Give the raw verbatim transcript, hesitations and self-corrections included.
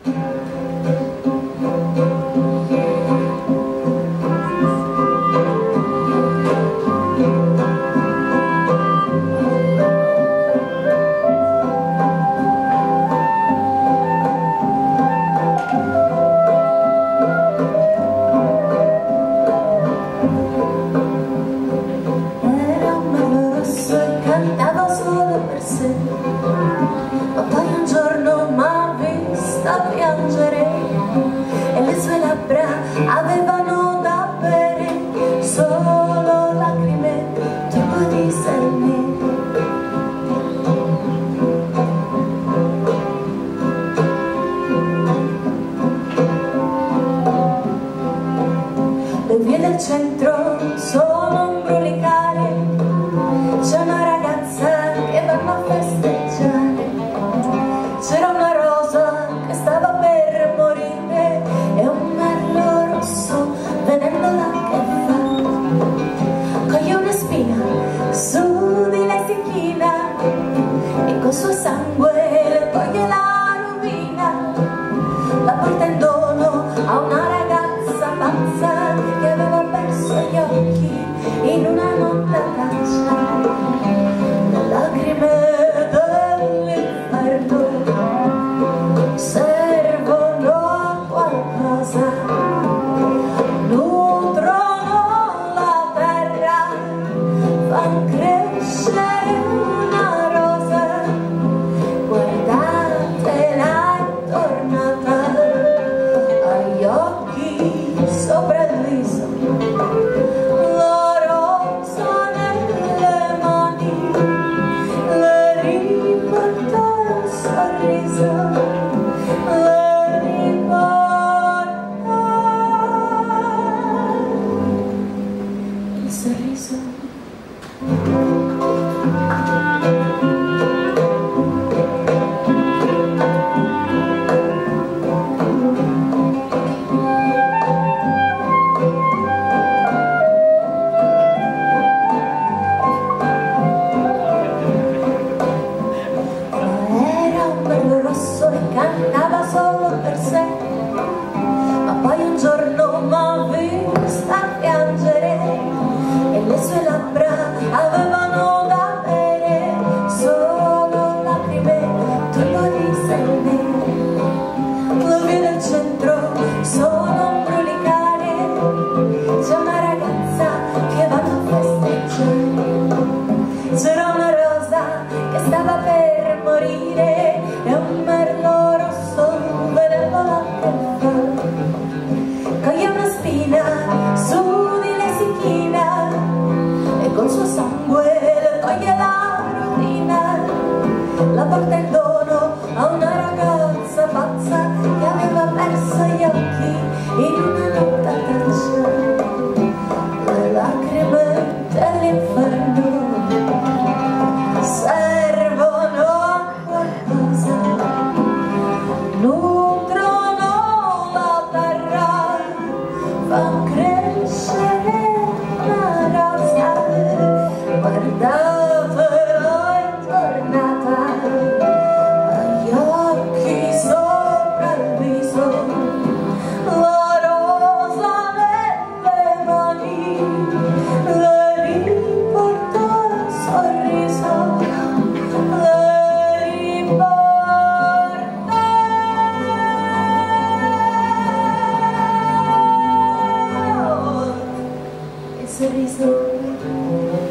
Ma poi un giorno m'ha vista piangere e le sue labbra avevano da bere solo lacrime, troppo di seme. Le vie del centro sono un brulicare, c'è una ragazza che vanno a festeggiare, c'era una rosa che stava per morire e un merlo rosso vedendola che fa, coglie una spina, su di lei si china e col suo sangue le toglie la rovina, la porta in dono a una ragazza pazza che aveva perso gli occhi in una notte a caccia. Le lacrime dell'inferno servono a qualcosa, nutrono la terra, fanno crescere una rosa. Guardatela, è tornata, ha gli occhi sopra il viso, la rosa nelle mani, le riporta il sorriso, le riporta il sorriso. Cantava solo per sé, ma poi un giorno m'ha vista piangere e le sue labbra avevano da bere solo lacrime, turbò di seme. Le vie del centro sono un brulicare, c'è una ragazza che vanno a festeggiare, c'era una rosa che stava per morire e un merlo rosso vedendola che fa, coglie una spina, su di lei si china e col suo sangue le toglie la rovina, la porta in dono a una ragazza pazza che aveva perso gli occhi in una notte a caccia. Le lacrime dell'inferno servono a qualcosa, nutrono la terra, fanno crescere una rosa. Guardatela, è tornata, ha gli occhi sopra il viso, la rosa nelle mani, le riporta il sorriso, le riporta il sorriso.